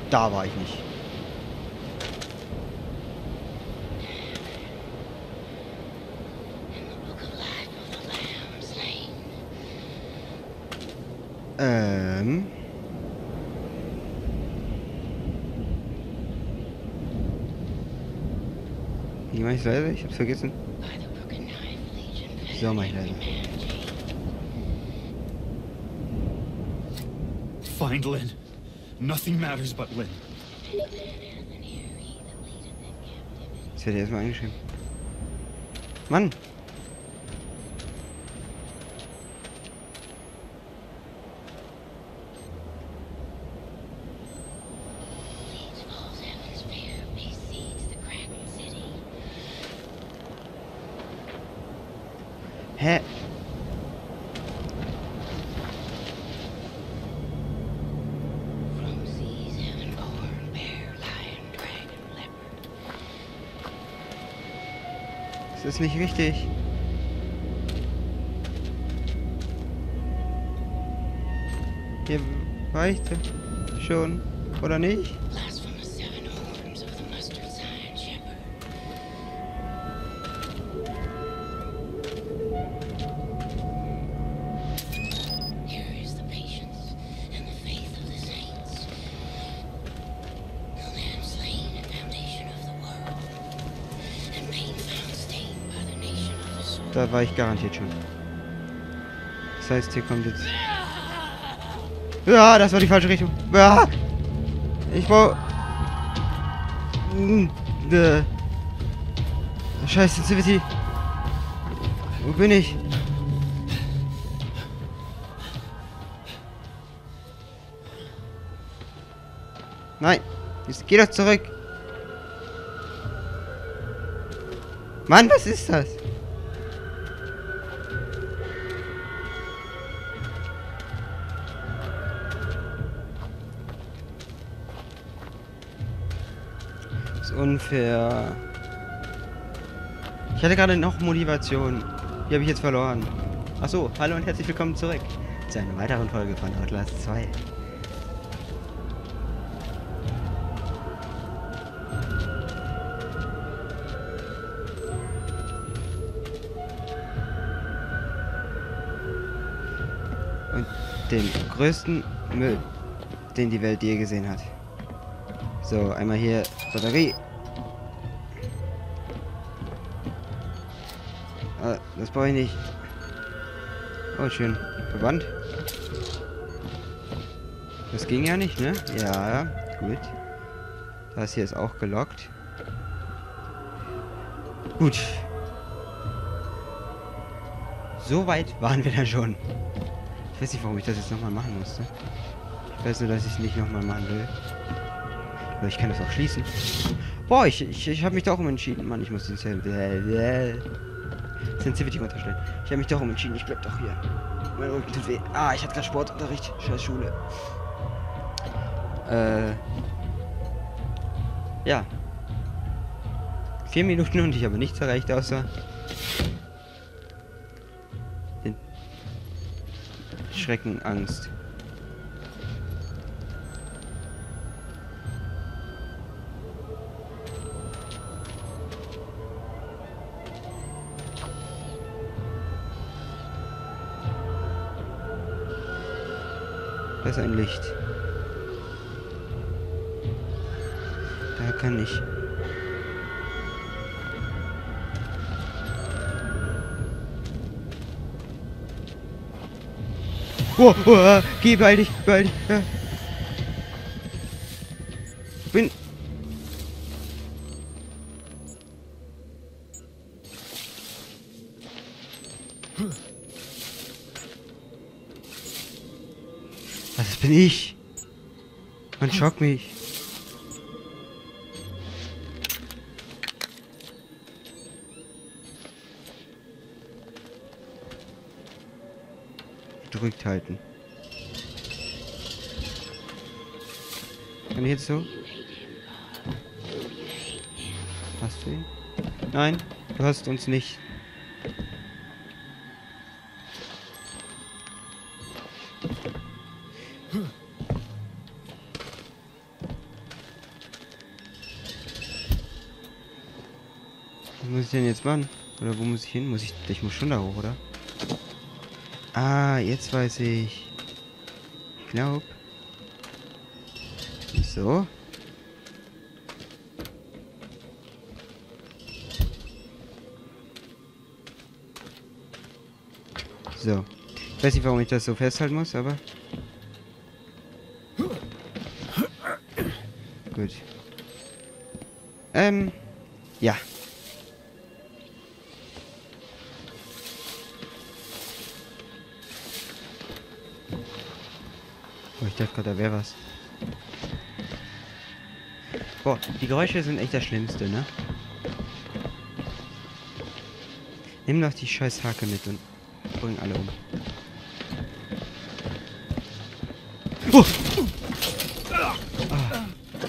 Da war ich nicht. Wie mach ich leise? Ich hab's vergessen. So mach ich leise. Find Lynn. Nothing matters but Lynn. Jetzt wird erstmal eingeschrieben. Mann! Hä? Das ist nicht wichtig. Hier reicht schon, oder nicht? Da war ich garantiert schon. Das heißt, hier kommt jetzt... Ja, das war die falsche Richtung. Ja. Ich brauche... Scheiß Sensitivity. Wo bin ich? Nein. Jetzt geh doch zurück. Mann, was ist das? Unfair. Ich hatte gerade noch Motivation. Die habe ich jetzt verloren. Achso, hallo und herzlich willkommen zurück zu einer weiteren Folge von Outlast 2. Und den größten Müll, den die Welt je gesehen hat. So, einmal hier Batterie. Ah, das brauche ich nicht. Oh, schön. Verband. Das ging ja nicht, ne? Ja, gut. Das hier ist auch gelockt. Gut. So weit waren wir dann schon. Ich weiß nicht, warum ich das jetzt nochmal machen musste. Ich weiß nur, dass ich es nicht nochmal machen will. Aber ich kann das auch schließen. Boah, ich habe mich doch umentschieden. Mann, ich muss den Sensitivity unterstellen. Ich habe mich doch umentschieden. Ich bleib doch hier. Mein Rücken tut weh. Ah, ich hatte gerade Sportunterricht. Scheiß Schule. Ja. 4 Minuten und ich habe nichts erreicht, außer den Schrecken, Angst. Da ist ein Licht. Da kann ich. Oh, oh, geh, beeil dich, beeil dich. Ja. Bin. Das bin ich. Man schockt mich. Gedrückt halten. Kann ich jetzt so? Hast du ihn? Nein, du hast uns nicht. muss ich denn jetzt machen? Oder wo muss ich hin? Ich muss schon da hoch, oder? Ah, jetzt weiß ich. Ich glaube. So. So. Ich weiß nicht, warum ich das so festhalten muss, aber... Gut. Ja. Oh, ich dachte gerade, da wäre was. Boah, die Geräusche sind echt das Schlimmste, ne? Nimm doch die scheiß Hake mit und bring alle um. Oh! Ah.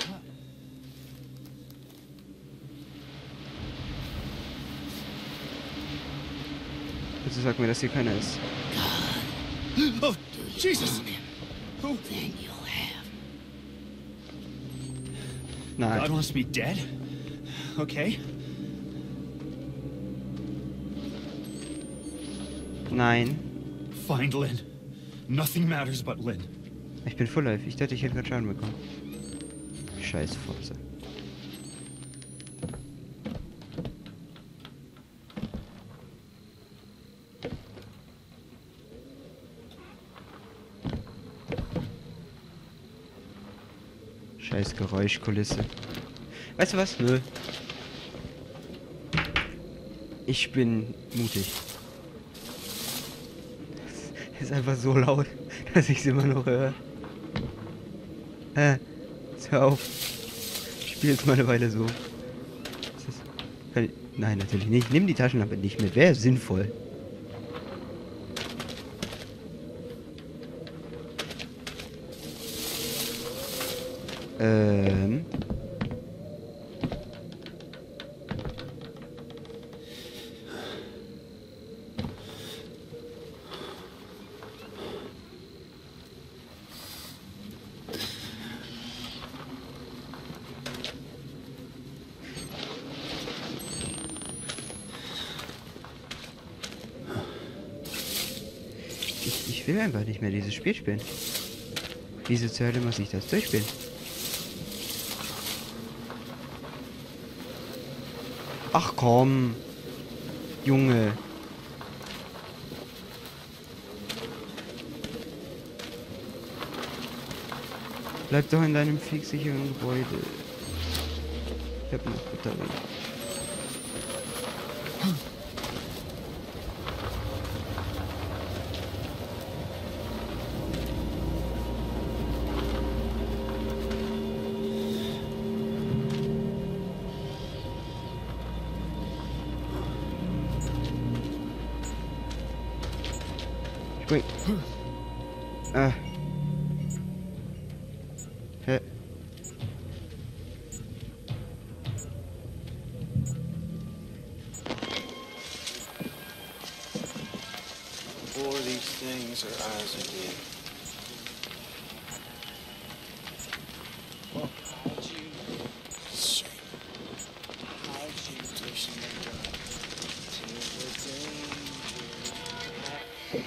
Bitte sag mir, dass hier keiner ist. Oh, Jesus! Who? Then you'll have. Nein. God wants me dead? Okay. Nein. Find Lynn. Nothing matters but Lynn. Ich bin Full Life. Ich dachte, ich hätte gerade Schaden bekommen. Scheiß Fotze. Scheiß Geräuschkulisse. Weißt du was? Nö. Ich bin mutig. Ist einfach so laut, dass ich es immer noch höre. Jetzt hör auf. Ich spiele jetzt mal eine Weile so. Nein, natürlich nicht. Nimm die Taschenlampe nicht mit. Wäre sinnvoll. Ich will einfach nicht mehr dieses Spiel spielen. Wieso zur Hölle muss ich das durchspielen? Ach komm. Junge. Bleib doch in deinem fixsicheren Gebäude. Ich hab noch Batterie. Spring. Hä? For these things are eyes of thee. How'd you push me down to the danger?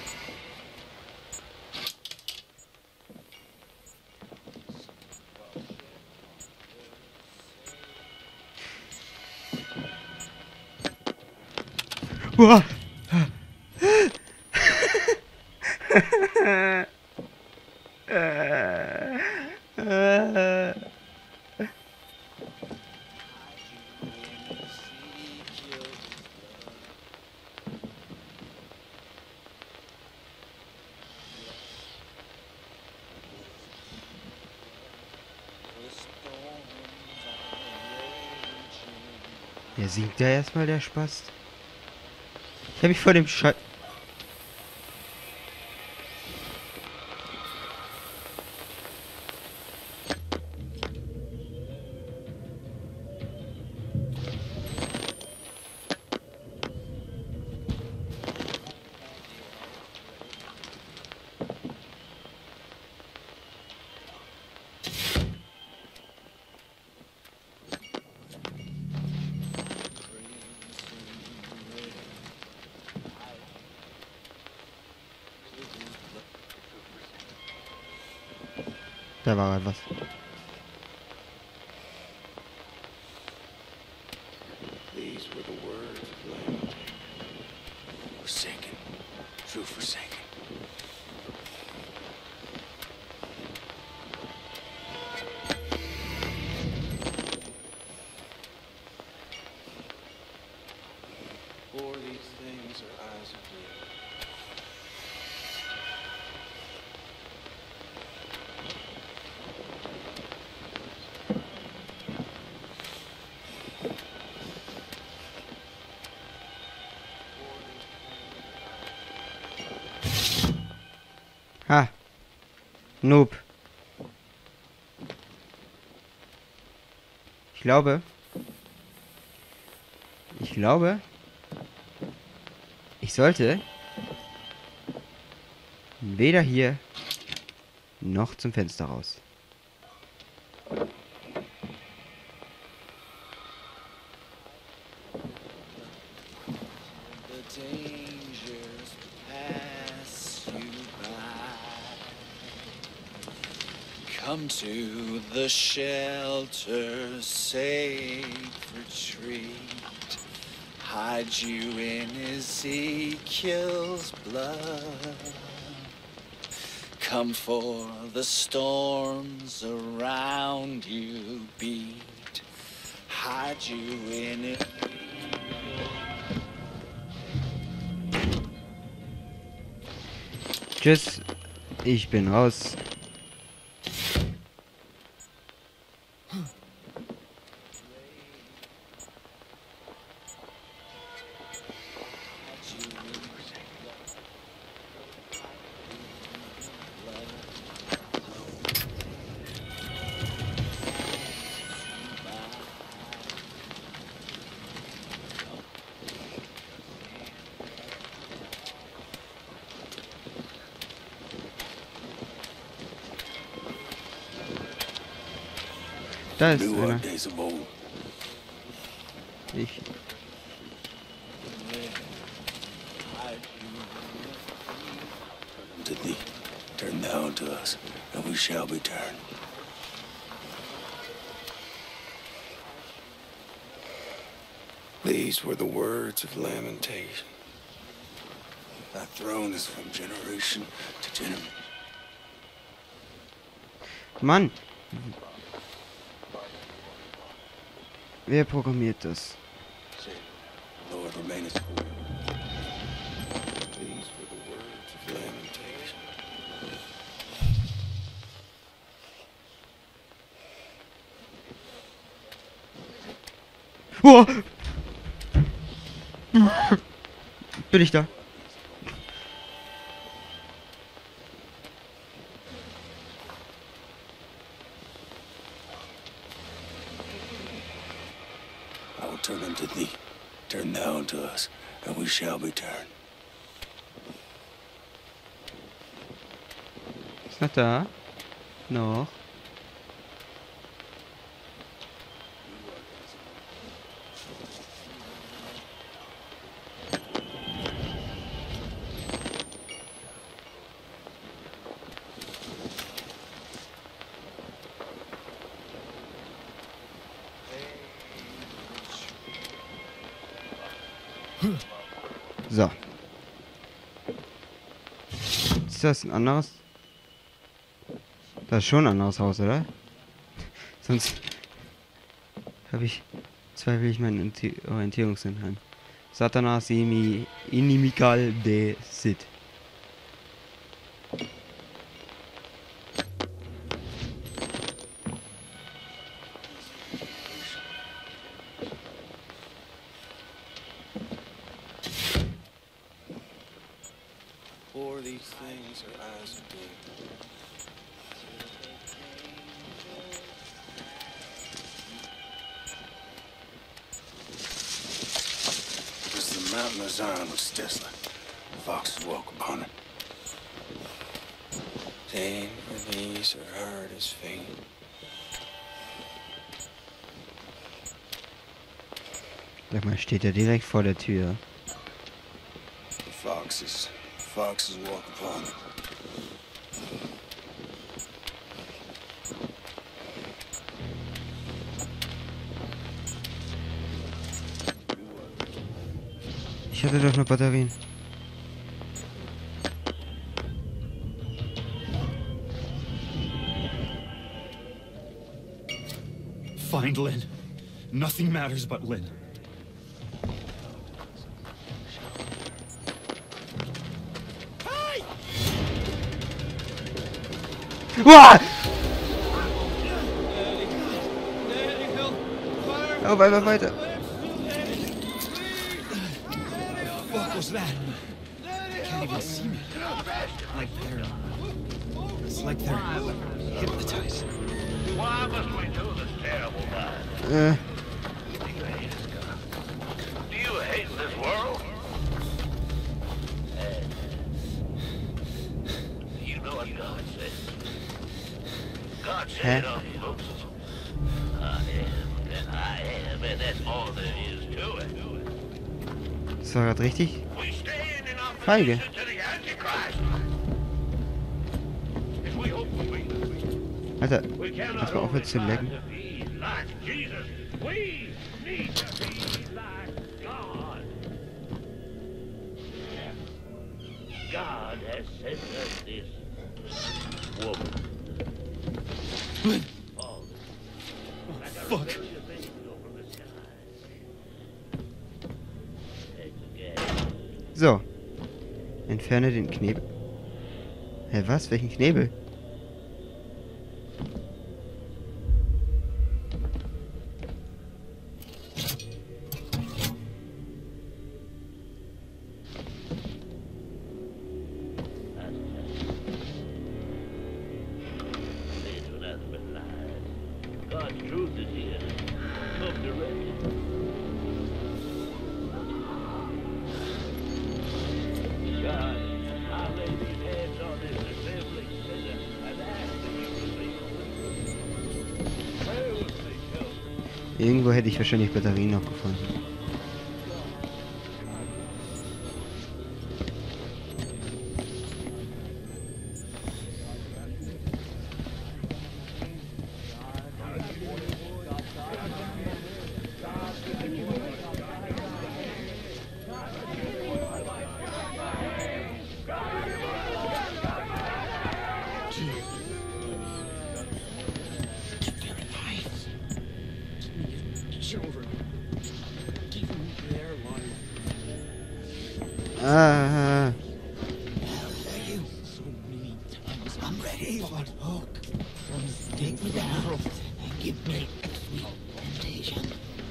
Uah. Ja, singt ja erstmal der Spast. Ich habe mich vor dem Schei... Da war etwas. These were the words of lament. Forsaken, true forsaken. For these things are eyes of blue. Ha. Noob. Ich glaube, ich sollte weder hier noch zum Fenster raus. The dangers pass you by. Come to the shelter, safe retreat. Hide you in Ezekiel's blood. Come for the storms around you beat. Hide you in it. Tschüss. Ich bin raus. Da ist New einer. days of old. Ich. To thee, turn thou unto us, and we shall be turned. These were the words of lamentation. Thy throne is from generation to generation. Mann. Wer programmiert das? Lord, remainest for These were the words of lamentation. Oh! Bin ich da? I will turn unto thee. Turn thou unto us, and we shall be turned. Ist noch da? Noch. So. Ist das ein anderes? Das ist schon ein anderes Haus, oder? Sonst zweifle ich meinen Orientierungssinn an. Satanas inimical de Sid. For these things are eyes of blue. This is the mountain of Zion which is desolate. Foxes walk upon it. Pain for these are hard as fate. Sag mal, steht er direkt vor der Tür? Foxes walk upon it. Ich hatte doch noch Batterien. Find Lynn. Nothing matters but Lynn. Uah! Oh, weiter. What was that? I can't even see me. It's like they're hypnotized. Why must we do this terrible life? Do you hate us, God? Do you hate this world? You know what God said? God said on the books, I am that I am, and that's all there is to it. Das war gerade richtig. We stand in Feige. opposition to the Antichrist. If we hope to be, Alter, we cannot lass mal only aufhören zu try lecken. to be like Jesus. We need to be like God. God has sent us this woman. Lynn! All Oh, fuck. So. Entferne den Knebel. Hä, was? Welchen Knebel? God's truth is here. Come directly. God, I lay these hands on this assembly sinner and ask that you release me. Pray with me, children. Irgendwo hätte ich wahrscheinlich Batterien noch gefunden. Children. Give them their life. Ah. So many times. I'm ready. Blood hook. Take me down. Give me sweet temptation.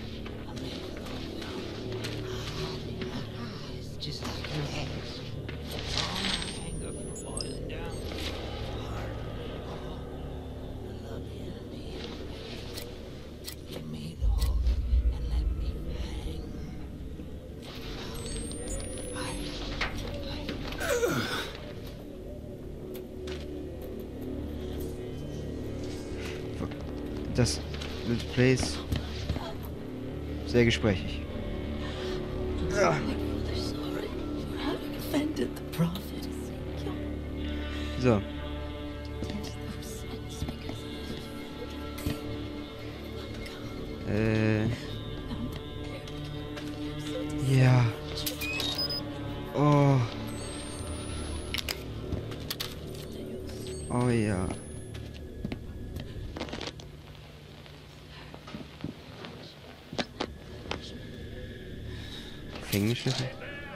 It's just like your hands. All my anger for boiling down. I love you, Andy. Give me the hook and let me hang. Das Let's Play ist sehr gesprächig. They're sorry for having offended the prophet. So. There's no sense because Ja. Oh. Oh ja. Gefängnisschlüssel?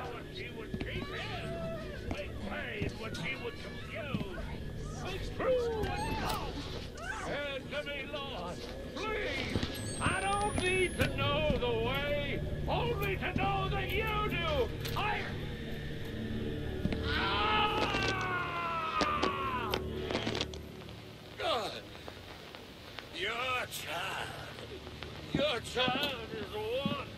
I don't need to know the way, only to know that you do. God, your child is one.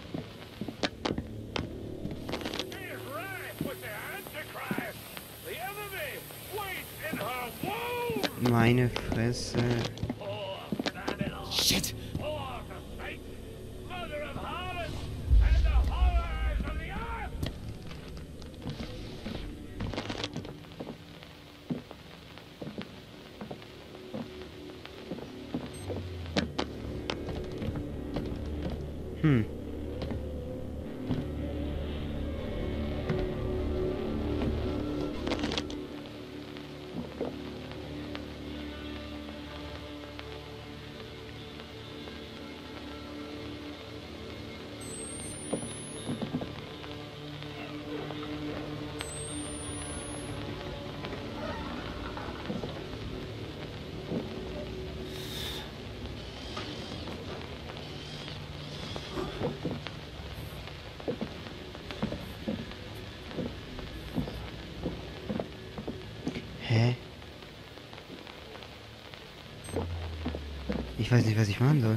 She is rife with the Antichrist. The enemy waits in her womb. Meine Fresse. Poor Babylon. Shit! Poor the Satan, mother of harlots and the horrors of the earth. Hä? Ich weiß nicht, was ich machen soll.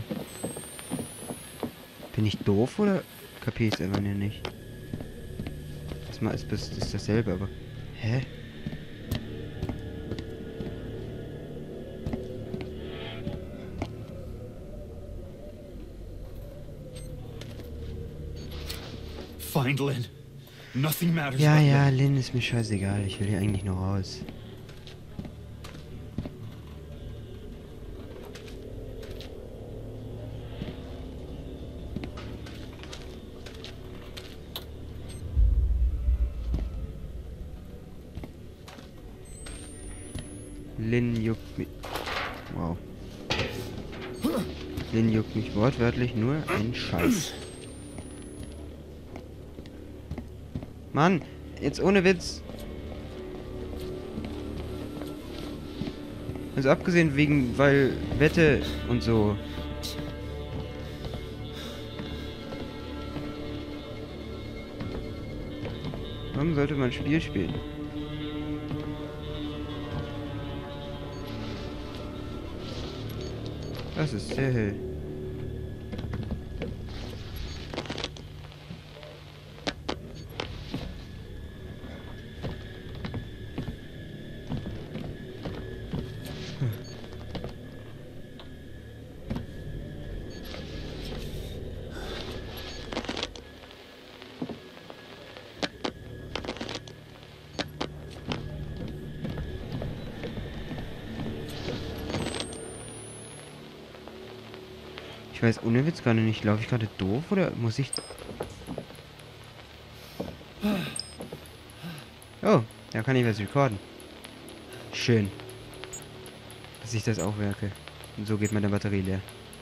Bin ich doof oder kapier ich es einfach nicht? Das mal ist dasselbe, aber... Hä? Find Lynn. Nothing matters. Ja, but ja, Lynn. Lynn ist mir scheißegal. Ich will hier eigentlich nur raus. Lynn juckt mich... Wow. Lynn juckt mich wortwörtlich nur ein Scheiß. Mann, jetzt ohne Witz. Also abgesehen weil Wette und so. Warum sollte man ein Spiel spielen? Das ist sehr hell. Ich weiß ohne Witz gerade nicht. Laufe ich gerade doof oder muss ich... Oh, da kann ich was recorden. Schön. Dass ich das aufwerke. Und so geht meine Batterie leer.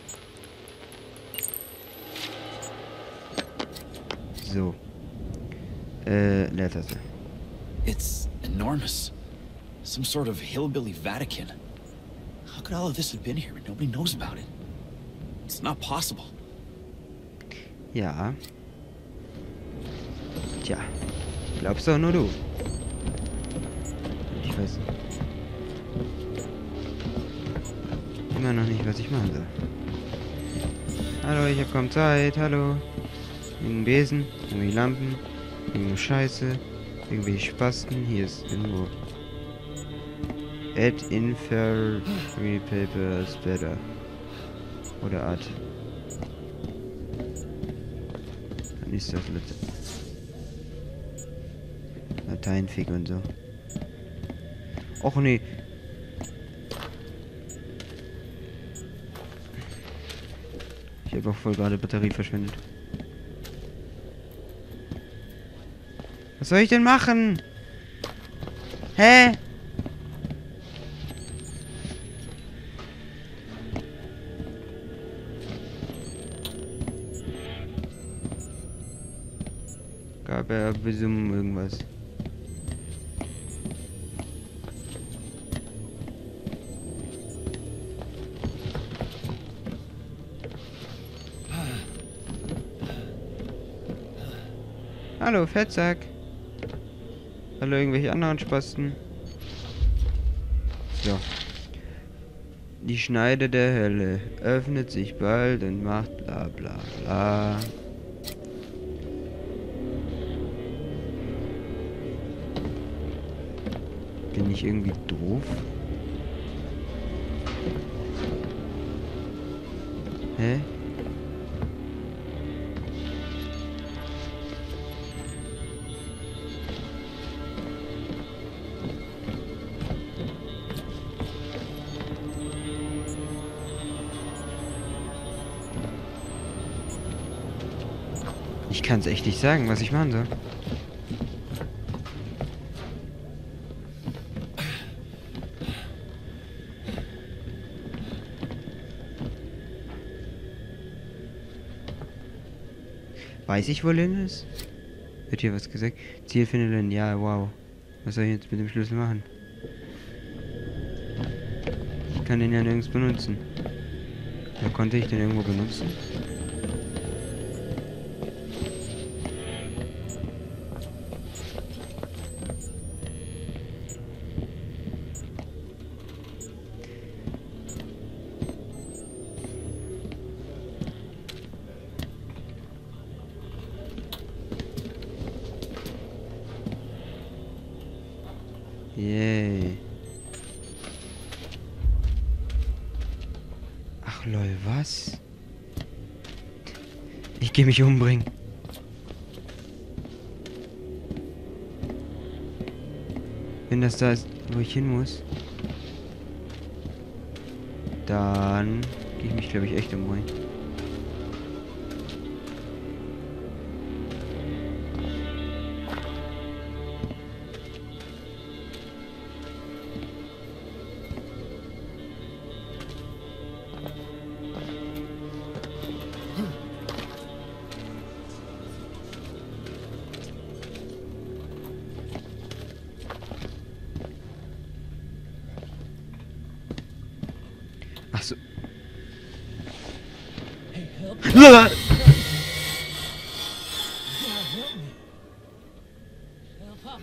So. Leertaste. It's enormous. Some sort of hillbilly Vatican. How could all of this have been here and nobody knows about it? It's not possible. Ja. Tja. Glaubst doch nur du. Ich weiß immer noch nicht, was ich machen soll. Hallo, ich hab kaum Zeit. Hallo. Irgendein Besen, irgendwie Lampen, irgendeine Scheiße, irgendwie Spasten. Hier ist irgendwo. Add inferior paper splatter. Oder Art. Dann ist das Lateinfick und so. Och nee. Ich habe auch voll gerade Batterie verschwendet. Was soll ich denn machen? Hä? Gab er besummen irgendwas. Hallo, Fettsack. Hallo, irgendwelche anderen Spasten. So. Die Schneide der Hölle öffnet sich bald und macht bla bla bla. Bin ich irgendwie doof? Hä? Ich kann es echt nicht sagen, was ich machen soll. Weiß ich, wo Lynn ist? Wird hier was gesagt? Ziel finde Lynn. Ja, wow. Was soll ich jetzt mit dem Schlüssel machen? Ich kann den ja nirgends benutzen. Ja, konnte ich den irgendwo benutzen? Yay. Ach lol, was? Ich gehe mich umbringen. Wenn das da ist, wo ich hin muss, dann gehe ich mich, glaube ich, echt umbringen. Ach so. Hey, help. Ah! Help up.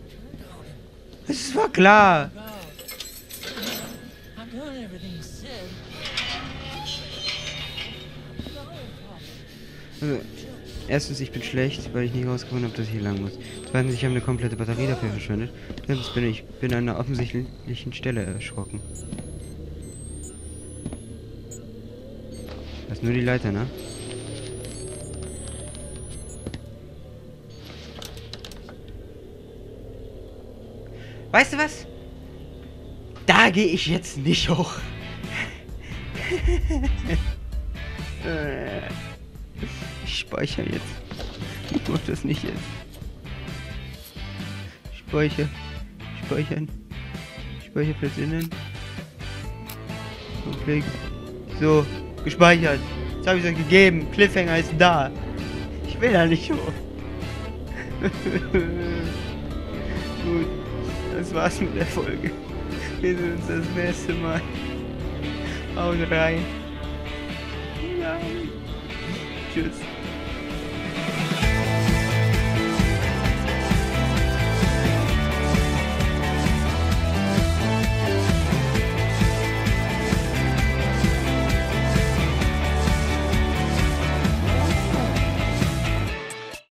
Es war klar. God. I've done everything you said. Also, erstens, ich bin schlecht, weil ich nicht rausgefunden habe, dass ich hier lang muss. Zweitens, ich habe eine komplette Batterie dafür verschwendet. Drittens bin ich an einer offensichtlichen Stelle erschrocken. Das ist nur die Leiter, ne? Weißt du was? Da gehe ich jetzt nicht hoch. Ich speichere jetzt. Ich mach das nicht jetzt. Speichern. Speicherplatz innen. Konflikt. So, gespeichert. Jetzt habe ich es euch gegeben. Cliffhanger ist da. Ich will da nicht hoch. Gut, das war's mit der Folge. Wir sehen uns das nächste Mal. Haut rein. Nein. Tschüss.